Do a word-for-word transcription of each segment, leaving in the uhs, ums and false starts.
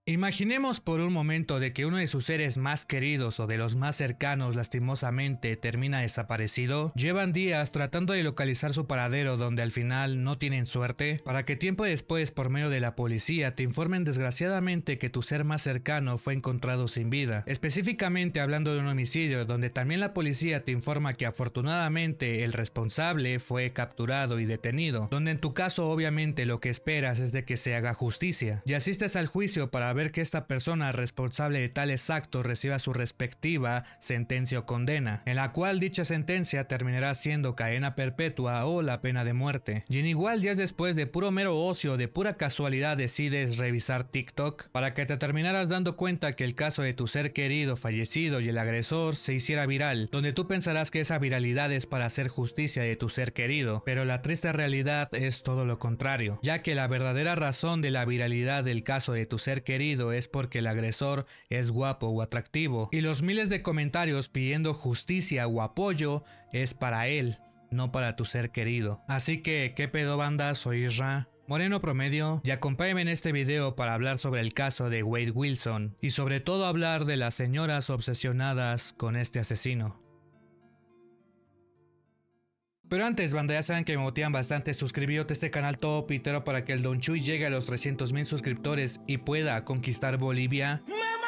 Imaginemos por un momento de que uno de sus seres más queridos o de los más cercanos lastimosamente termina desaparecido. Llevan días tratando de localizar su paradero donde al final no tienen suerte, para que tiempo después por medio de la policía te informen desgraciadamente que tu ser más cercano fue encontrado sin vida. Específicamente hablando de un homicidio donde también la policía te informa que afortunadamente el responsable fue capturado y detenido, donde en tu caso obviamente lo que esperas es de que se haga justicia y asistes al juicio para ver que esta persona responsable de tales actos reciba su respectiva sentencia o condena, en la cual dicha sentencia terminará siendo cadena perpetua o la pena de muerte. Y en igual días después, de puro mero ocio, de pura casualidad decides revisar TikTok para que te terminaras dando cuenta que el caso de tu ser querido fallecido y el agresor se hiciera viral, donde tú pensarás que esa viralidad es para hacer justicia de tu ser querido, pero la triste realidad es todo lo contrario, ya que la verdadera razón de la viralidad del caso de tu ser querido es porque el agresor es guapo o atractivo, y los miles de comentarios pidiendo justicia o apoyo es para él, no para tu ser querido. Así que, ¿qué pedo banda? Soy Isra, Moreno Promedio, y acompáñenme en este video para hablar sobre el caso de Wade Wilson, y sobre todo hablar de las señoras obsesionadas con este asesino. Pero antes, banda, ya saben que me motivan bastante suscribiros a este canal todo pitero para que el Don Chuy llegue a los trescientos mil suscriptores y pueda conquistar Bolivia.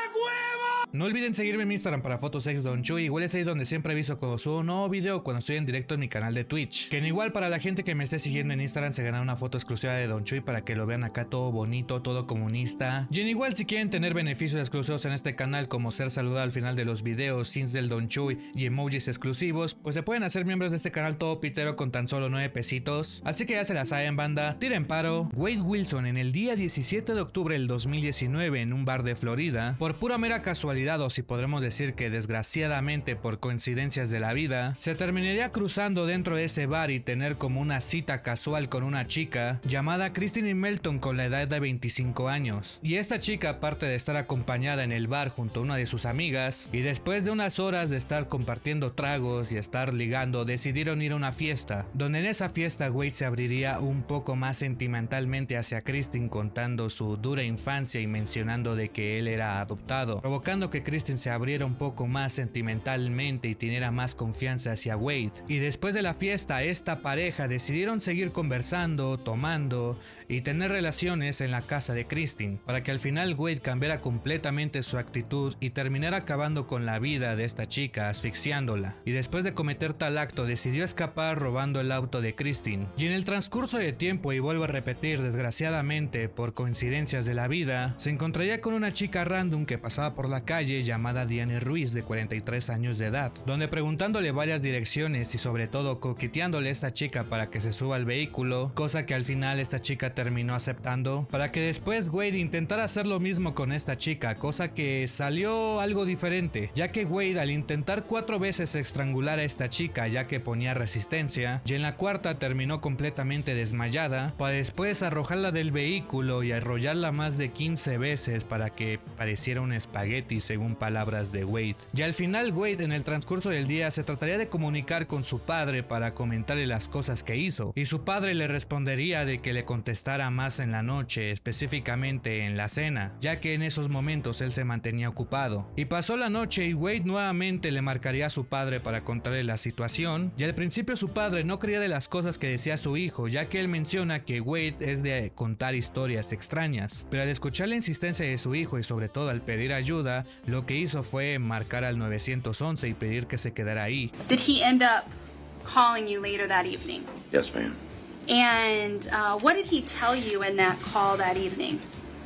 No olviden seguirme en mi Instagram para fotos ex Don Chuy, igual es ahí donde siempre aviso cuando subo un nuevo video, cuando estoy en directo en mi canal de Twitch. Que en igual para la gente que me esté siguiendo en Instagram se gana una foto exclusiva de Don Chuy para que lo vean acá todo bonito, todo comunista. Y en igual si quieren tener beneficios exclusivos en este canal como ser saludado al final de los videos, sins del Don Chuy y emojis exclusivos, pues se pueden hacer miembros de este canal todo pitero con tan solo nueve pesitos. Así que ya se la saben banda, tiren paro. Wade Wilson en el día diecisiete de octubre del dos mil diecinueve en un bar de Florida, por pura mera casualidad o si podremos decir que desgraciadamente por coincidencias de la vida, se terminaría cruzando dentro de ese bar y tener como una cita casual con una chica llamada Christine Melton con la edad de veinticinco años. Y esta chica, aparte de estar acompañada en el bar junto a una de sus amigas, y después de unas horas de estar compartiendo tragos y estar ligando, decidieron ir a una fiesta, donde en esa fiesta Wade se abriría un poco más sentimentalmente hacia Christine, contando su dura infancia y mencionando de que él era adoptado, provocando que Christine se abriera un poco más sentimentalmente y tuviera más confianza hacia Wade. Y después de la fiesta, esta pareja decidieron seguir conversando, tomando y tener relaciones en la casa de Christine, para que al final Wade cambiara completamente su actitud y terminara acabando con la vida de esta chica, asfixiándola. Y después de cometer tal acto, decidió escapar robando el auto de Christine. Y en el transcurso de tiempo, y vuelvo a repetir, desgraciadamente por coincidencias de la vida, se encontraría con una chica random que pasaba por la calle llamada Diane Ruiz, de cuarenta y tres años de edad, donde preguntándole varias direcciones y sobre todo coqueteándole a esta chica para que se suba al vehículo, cosa que al final esta chica terminó aceptando, para que después Wade intentara hacer lo mismo con esta chica, cosa que salió algo diferente, ya que Wade al intentar cuatro veces estrangular a esta chica ya que ponía resistencia, y en la cuarta terminó completamente desmayada, para después arrojarla del vehículo y arrollarla más de quince veces para que pareciera un espagueti según palabras de Wade. Y al final Wade en el transcurso del día se trataría de comunicar con su padre para comentarle las cosas que hizo, y su padre le respondería de que le contestara más en la noche, específicamente en la cena, ya que en esos momentos él se mantenía ocupado. Y pasó la noche y Wade nuevamente le marcaría a su padre para contarle la situación, y al principio su padre no creía de las cosas que decía su hijo, ya que él menciona que Wade es de contar historias extrañas, pero al escuchar la insistencia de su hijo y sobre todo al pedir ayuda, lo que hizo fue marcar al nueve once y pedir que se quedara ahí. Did he end up calling you later that evening? Yes, ma'am. And uh, what did he tell you in that call that evening?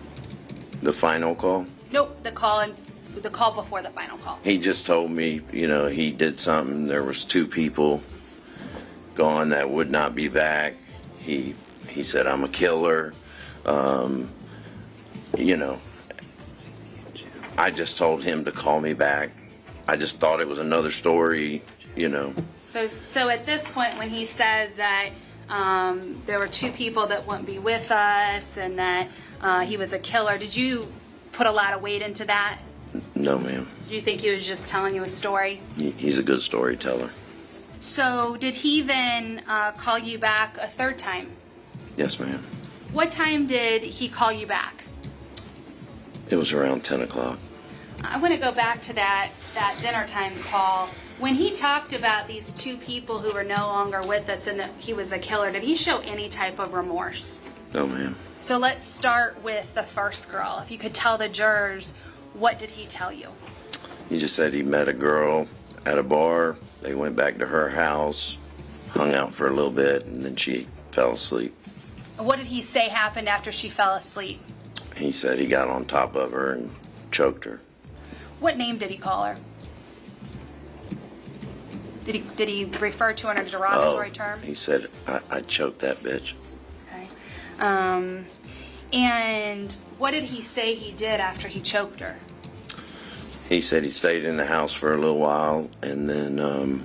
The final call? Nope, the call in, the call before the final call. He just told me, you know, he did something. There was two people gone that would not be back. He he said, I'm a killer. Um, you know, I just told him to call me back. I just thought it was another story, you know. So, so at this point when he says that Um, there were two people that wouldn't be with us and that uh, he was a killer, did you put a lot of weight into that? No, ma'am. Do you think he was just telling you a story? He's a good storyteller. So did he then uh, call you back a third time? Yes, ma'am. What time did he call you back? It was around ten o'clock. I want to go back to that, that dinner time call. When he talked about these two people who were no longer with us and that he was a killer, did he show any type of remorse? No, ma'am. So let's start with the first girl. If you could tell the jurors, what did he tell you? He just said he met a girl at a bar. They went back to her house, hung out for a little bit, and then she fell asleep. What did he say happened after she fell asleep? He said he got on top of her and choked her. What name did he call her? Did he did he refer to her in a derogatory oh, term? He said, I, I choked that bitch. Okay. Um, and what did he say he did after he choked her? He said he stayed in the house for a little while, and then um,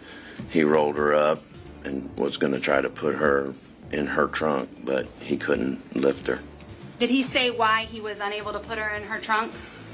he rolled her up and was going to try to put her in her trunk, but he couldn't lift her. Did he say why he was unable to put her in her trunk?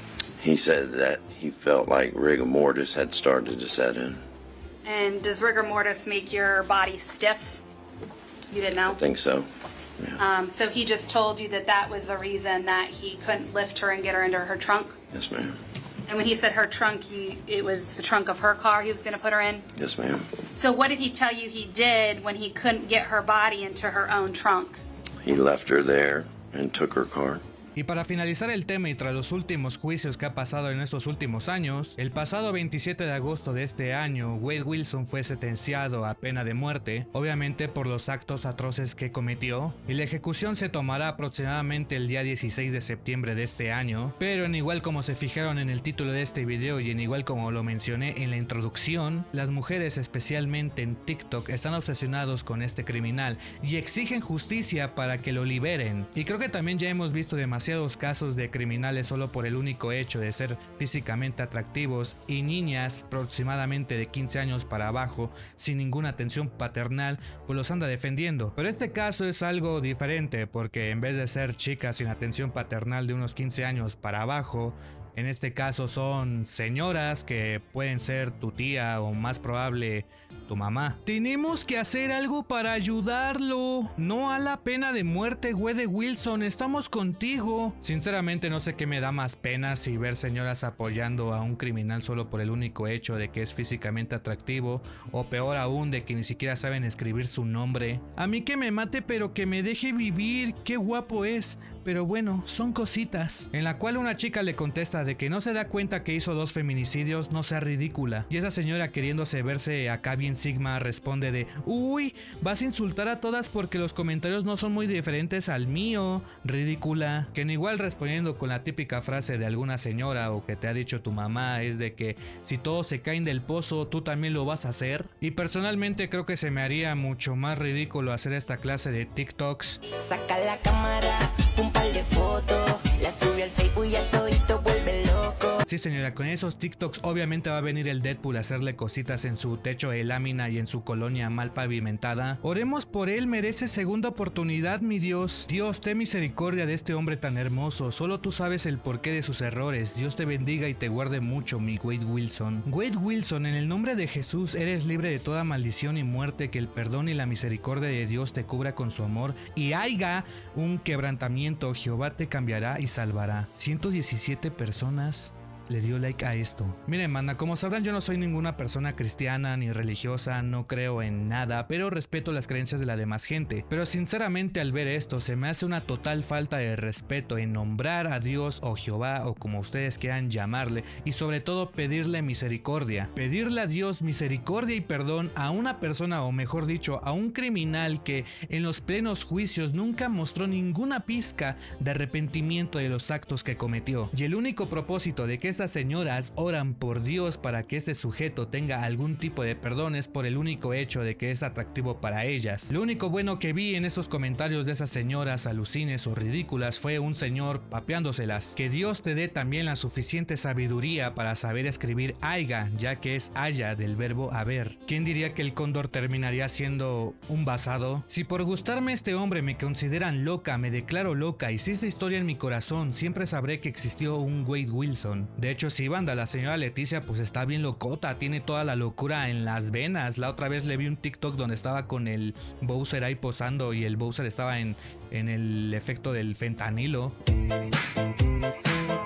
He said that he felt like rigor mortis had started to set in. And does rigor mortis make your body stiff? You didn't know? I think so. Yeah. Um, so he just told you that that was the reason that he couldn't lift her and get her into her trunk? Yes, ma'am. And when he said her trunk, he, it was the trunk of her car he was going to put her in? Yes, ma'am. So what did he tell you he did when he couldn't get her body into her own trunk? He left her there and took her car. Y para finalizar el tema y tras los últimos juicios que ha pasado en estos últimos años, el pasado veintisiete de agosto de este año, Wade Wilson fue sentenciado a pena de muerte, obviamente por los actos atroces que cometió, y la ejecución se tomará aproximadamente el día dieciséis de septiembre de este año, pero en igual como se fijaron en el título de este video y en igual como lo mencioné en la introducción, las mujeres especialmente en TikTok están obsesionados con este criminal y exigen justicia para que lo liberen, y creo que también ya hemos visto demasiado casos de criminales solo por el único hecho de ser físicamente atractivos y niñas aproximadamente de quince años para abajo sin ninguna atención paternal pues los anda defendiendo, pero este caso es algo diferente porque en vez de ser chicas sin atención paternal de unos quince años para abajo, en este caso son señoras que pueden ser tu tía o más probable tu mamá. Tenemos que hacer algo para ayudarlo. No a la pena de muerte, Wade Wilson, estamos contigo. Sinceramente no sé qué me da más pena si ver señoras apoyando a un criminal solo por el único hecho de que es físicamente atractivo, o peor aún de que ni siquiera saben escribir su nombre. A mí que me mate pero que me deje vivir, qué guapo es. Pero bueno, son cositas. En la cual una chica le contesta de que no se da cuenta que hizo dos feminicidios, no sea ridícula. Y esa señora queriéndose verse acá bien sigma responde de uy, vas a insultar a todas porque los comentarios no son muy diferentes al mío, ridícula. Que en igual respondiendo con la típica frase de alguna señora o que te ha dicho tu mamá es de que si todos se caen del pozo, tú también lo vas a hacer. Y personalmente creo que se me haría mucho más ridículo hacer esta clase de TikToks. Saca la cámara, un par de fotos, la sube al Facebook y a todito vuelve loco. Sí señora, con esos TikToks obviamente va a venir el Deadpool a hacerle cositas en su techo de lámina y en su colonia mal pavimentada. Oremos por él, merece segunda oportunidad, mi Dios. Dios, ten misericordia de este hombre tan hermoso, solo tú sabes el porqué de sus errores. Dios te bendiga y te guarde mucho, mi Wade Wilson. Wade Wilson, en el nombre de Jesús eres libre de toda maldición y muerte, que el perdón y la misericordia de Dios te cubra con su amor y haiga un quebrantamiento, Jehová te cambiará y salvará. ciento diecisiete personas le dio like a esto. Miren, manda, como sabrán yo no soy ninguna persona cristiana ni religiosa, no creo en nada, pero respeto las creencias de la demás gente. Pero sinceramente al ver esto se me hace una total falta de respeto en nombrar a Dios o Jehová o como ustedes quieran llamarle y sobre todo pedirle misericordia. Pedirle a Dios misericordia y perdón a una persona o mejor dicho a un criminal que en los plenos juicios nunca mostró ninguna pizca de arrepentimiento de los actos que cometió. Y el único propósito de que estas señoras oran por Dios para que este sujeto tenga algún tipo de perdón es por el único hecho de que es atractivo para ellas. Lo único bueno que vi en estos comentarios de esas señoras alucines o ridículas fue un señor papeándoselas. Que Dios te dé también la suficiente sabiduría para saber escribir haiga, ya que es haya del verbo haber. ¿Quién diría que el cóndor terminaría siendo un basado? Si por gustarme este hombre me consideran loca, me declaro loca y si esta historia en mi corazón, siempre sabré que existió un Wade Wilson. De hecho, sí, banda, la señora Leticia pues está bien locota, tiene toda la locura en las venas. La otra vez le vi un TikTok donde estaba con el Bowser ahí posando y el Bowser estaba en, en el efecto del fentanilo.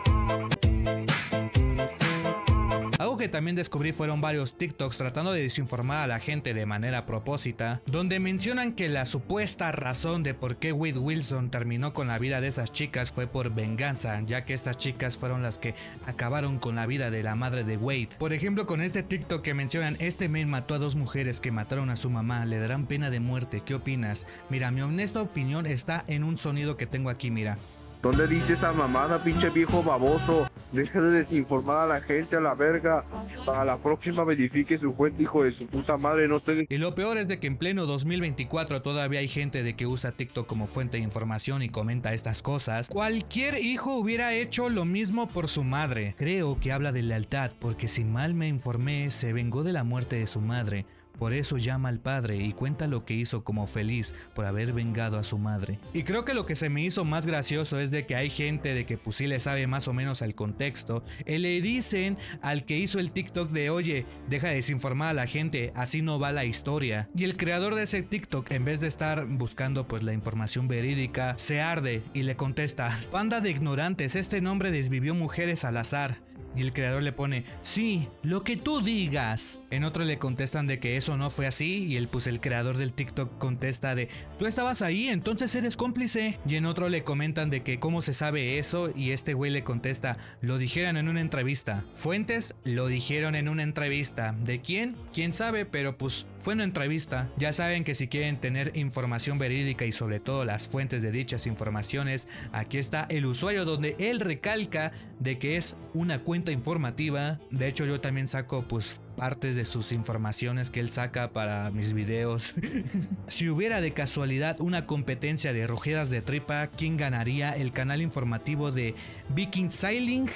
que también descubrí fueron varios TikToks tratando de desinformar a la gente de manera propósita, donde mencionan que la supuesta razón de por qué Wade Wilson terminó con la vida de esas chicas fue por venganza, ya que estas chicas fueron las que acabaron con la vida de la madre de Wade. Por ejemplo, con este TikTok que mencionan, este men mató a dos mujeres que mataron a su mamá, le darán pena de muerte, ¿qué opinas? Mira, mi honesta opinión está en un sonido que tengo aquí, mira. ¿Dónde dice esa mamada, pinche viejo baboso? Deja de desinformar a la gente a la verga. Para la próxima verifique su fuente, hijo de su puta madre, no te... Y lo peor es de que en pleno dos mil veinticuatro todavía hay gente de que usa TikTok como fuente de información y comenta estas cosas. Cualquier hijo hubiera hecho lo mismo por su madre. Creo que habla de lealtad, porque si mal me informé, se vengó de la muerte de su madre. Por eso llama al padre y cuenta lo que hizo como feliz por haber vengado a su madre. Y creo que lo que se me hizo más gracioso es de que hay gente de que pues sí le sabe más o menos al contexto y le dicen al que hizo el TikTok de oye, deja de desinformar a la gente, así no va la historia. Y el creador de ese TikTok, en vez de estar buscando pues la información verídica, se arde y le contesta: panda de ignorantes, este nombre desvivió mujeres al azar. Y el creador le pone: sí, lo que tú digas. En otro le contestan de que eso no fue así y el pues el creador del TikTok contesta de tú estabas ahí, entonces eres cómplice. Y en otro le comentan de que cómo se sabe eso y este güey le contesta: lo dijeron en una entrevista. Fuentes lo dijeron en una entrevista. ¿De quién? ¿Quién sabe? Pero pues fue una entrevista. Ya saben que si quieren tener información verídica y sobre todo las fuentes de dichas informaciones, aquí está el usuario donde él recalca de que es una cuenta informativa. De hecho yo también saco pues partes de sus informaciones que él saca para mis videos. Si hubiera de casualidad una competencia de rugidas de tripa, ¿quién ganaría? ¿El canal informativo de Viking Sailing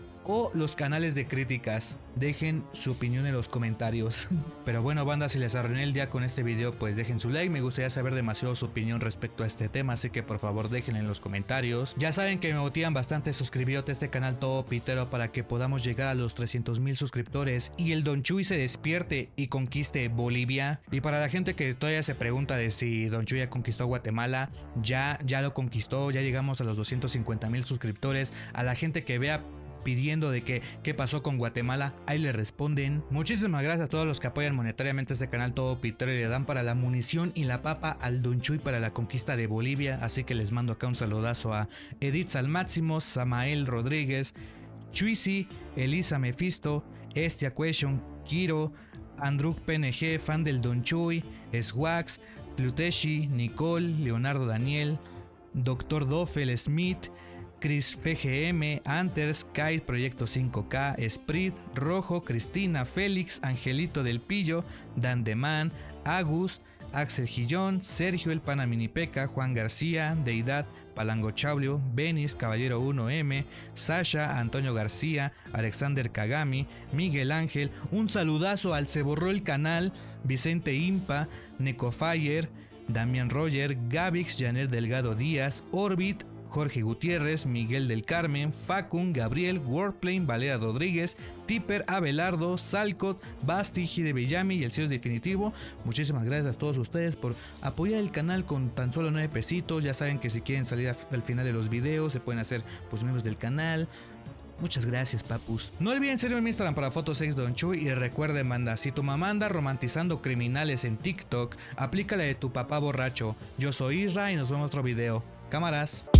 o los canales de críticas? Dejen su opinión en los comentarios. Pero bueno, banda, si les arruiné el día con este video, pues dejen su like. Me gustaría saber demasiado su opinión respecto a este tema, así que por favor déjenla en los comentarios. Ya saben que me motivan bastante suscribiros a este canal todo pitero para que podamos llegar a los trescientos mil suscriptores y el Don Chuy se despierte y conquiste Bolivia. Y para la gente que todavía se pregunta de si Don Chuy ya conquistó Guatemala, ya, ya lo conquistó, ya llegamos a los doscientos cincuenta mil suscriptores. A la gente que vea pidiendo de que qué pasó con Guatemala, ahí le responden. Muchísimas gracias a todos los que apoyan monetariamente este canal todo pitero y le dan para la munición y la papa al Don Chuy para la conquista de Bolivia, así que les mando acá un saludazo a Edith al máximo, Samael Rodríguez, Chuisi, Elisa Mefisto, Estia Question, Kiro, Andruk P N G, fan del Don Chuy, Swax, Pluteshi, Nicole, Leonardo Daniel, Doctor Doffel Smith, Chris F G M, Anters, Kite, Proyecto cinco K, Sprit, Rojo, Cristina, Félix, Angelito del Pillo, Dan Deman, Agus, Axel Gillón, Sergio el Panaminipeca, Juan García, Deidad, Palango Chaulio, Benis, Caballero uno M, Sasha, Antonio García, Alexander Kagami, Miguel Ángel, un saludazo al Se Borró el Canal, Vicente Impa, Necofire, Damián Roger, Gavix, Janet Delgado Díaz, Orbit, Jorge Gutiérrez, Miguel del Carmen, Facun, Gabriel, Wordplane, Valera Rodríguez, Tipper, Abelardo, Salcot, Basti, Gide Bellamy y el Cierre Definitivo. Muchísimas gracias a todos ustedes por apoyar el canal con tan solo nueve pesitos. Ya saben que si quieren salir al final de los videos se pueden hacer pues miembros del canal. Muchas gracias, papus. No olviden seguirme en mi Instagram para fotos ex Don Chuy y recuerden, banda, si tu mamá anda romantizando criminales en TikTok, aplícala de tu papá borracho. Yo soy Isra y nos vemos en otro video. Cámaras.